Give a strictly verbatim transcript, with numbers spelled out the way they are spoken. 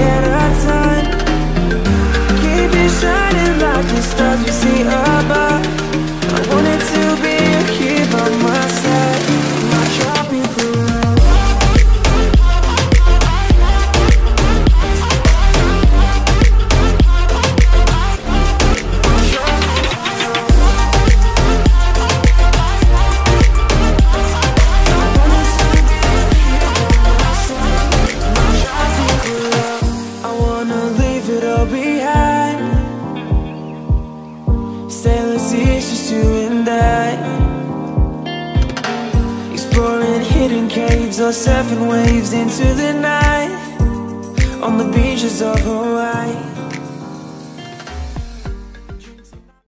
at a time. Keep it shining like the stars we see above. I wanted to be here by my side. My tropical love. Or surfing waves into the night on the beaches of Hawaii.